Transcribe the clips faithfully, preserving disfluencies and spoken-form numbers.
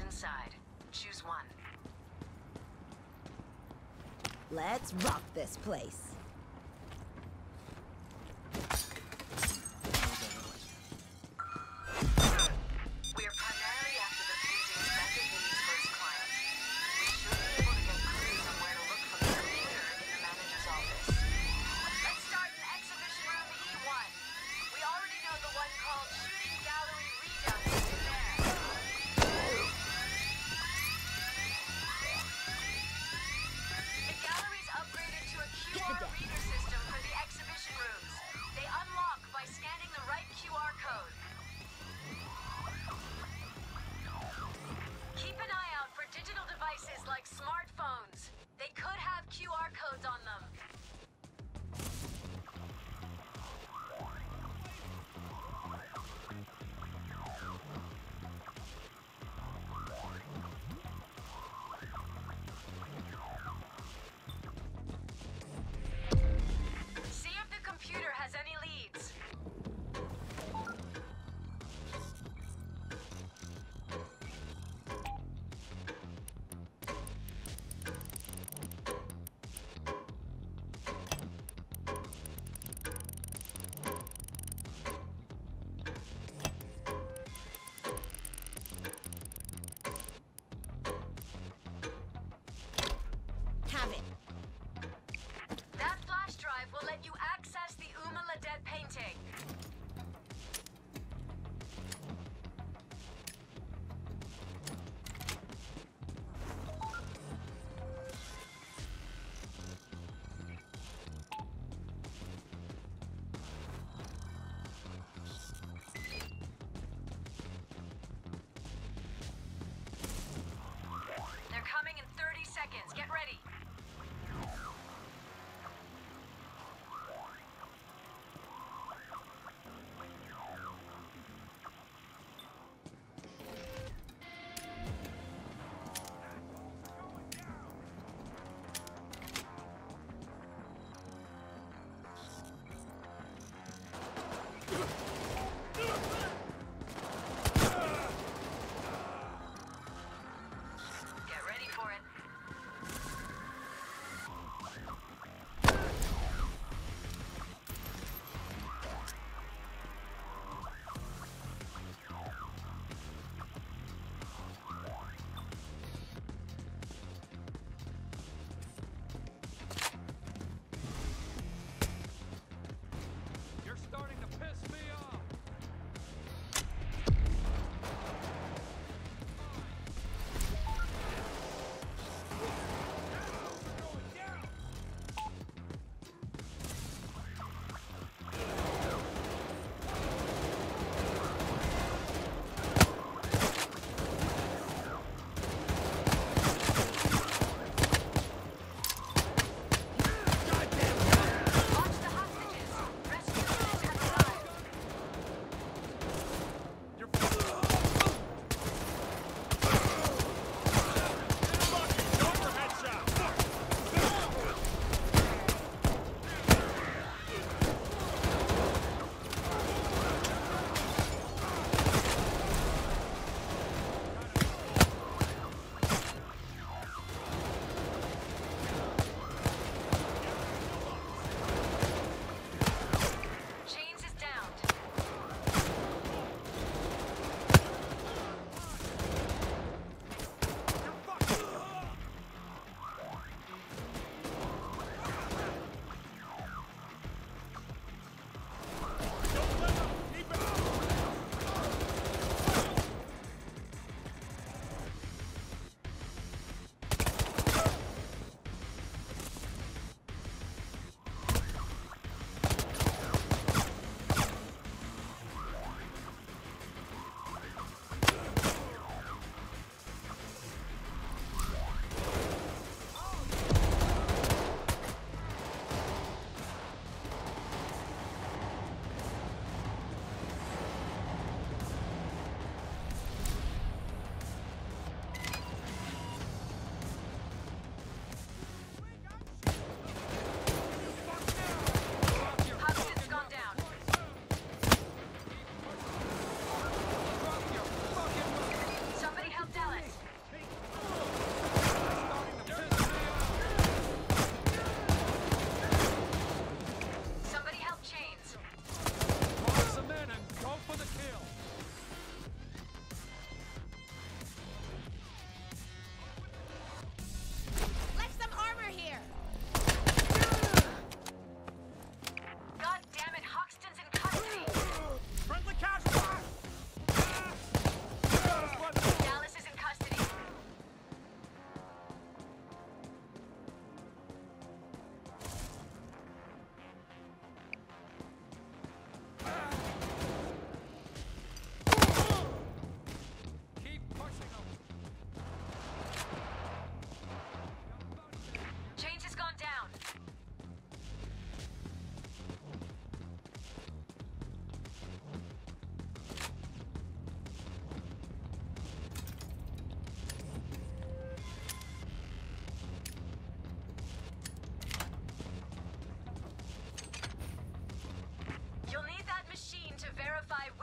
inside. Choose one. Let's rock this place. We are primarily after the painting's method needs for its client. We should be able to get clues on where to look from the computer in the manager's office. Let's start in exhibition room E one. We already know the one called Shooting Gallery Redux is in there. The gallery's upgraded to a Q R reader system for the exhibition rooms. They unlock by scanning the right Q R code. Keep an eye out for digital devices like smartphones. They could have Q R codes on them. See if the computer has any leads. Have it. That flash drive will let you access the Uma Ladet painting. They're coming in thirty seconds. Get ready.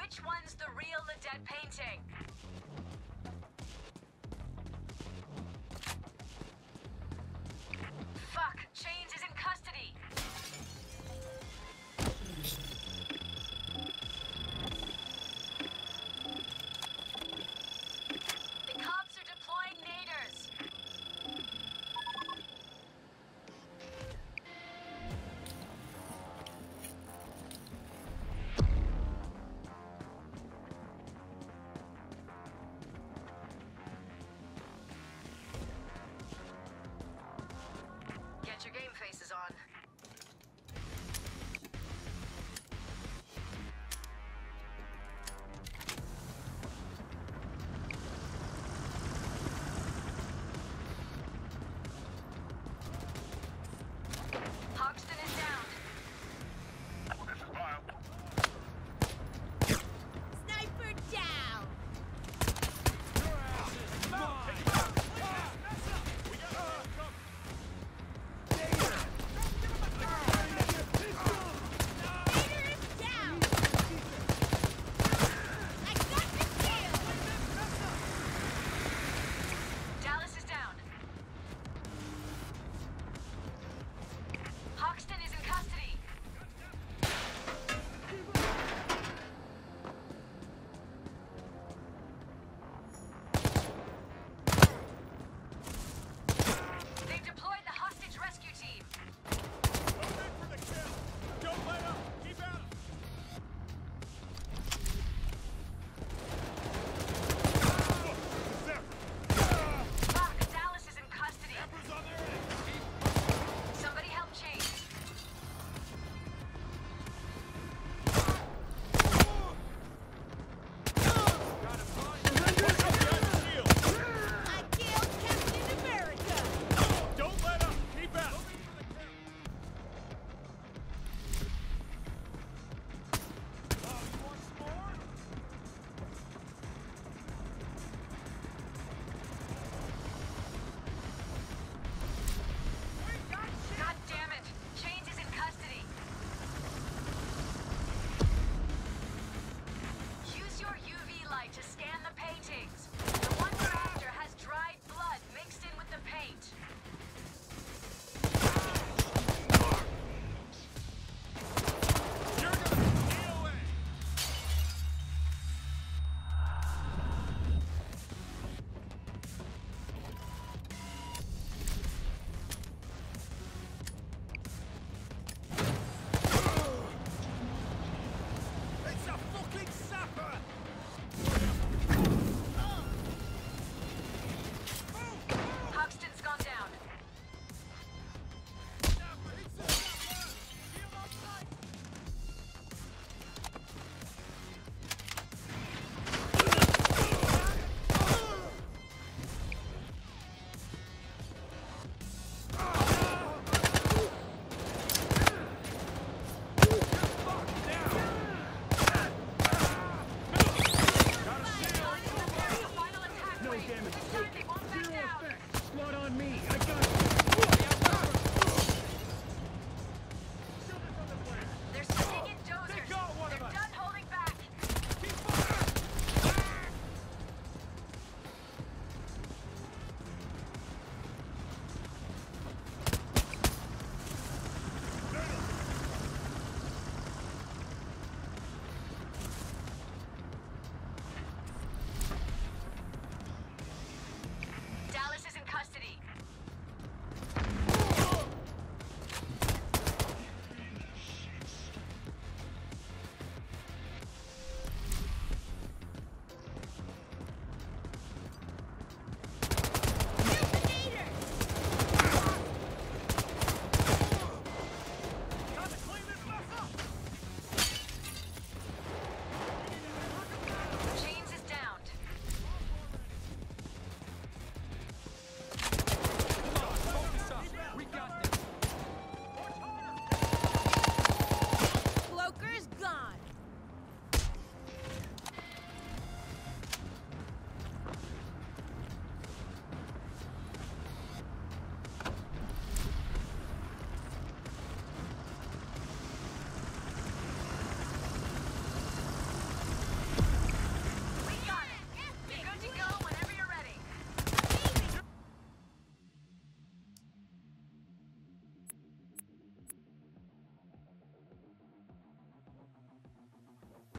Which one's the real the dead painting? Fuck! Chains is in custody! The cops are deploying naders! Get your game faces on.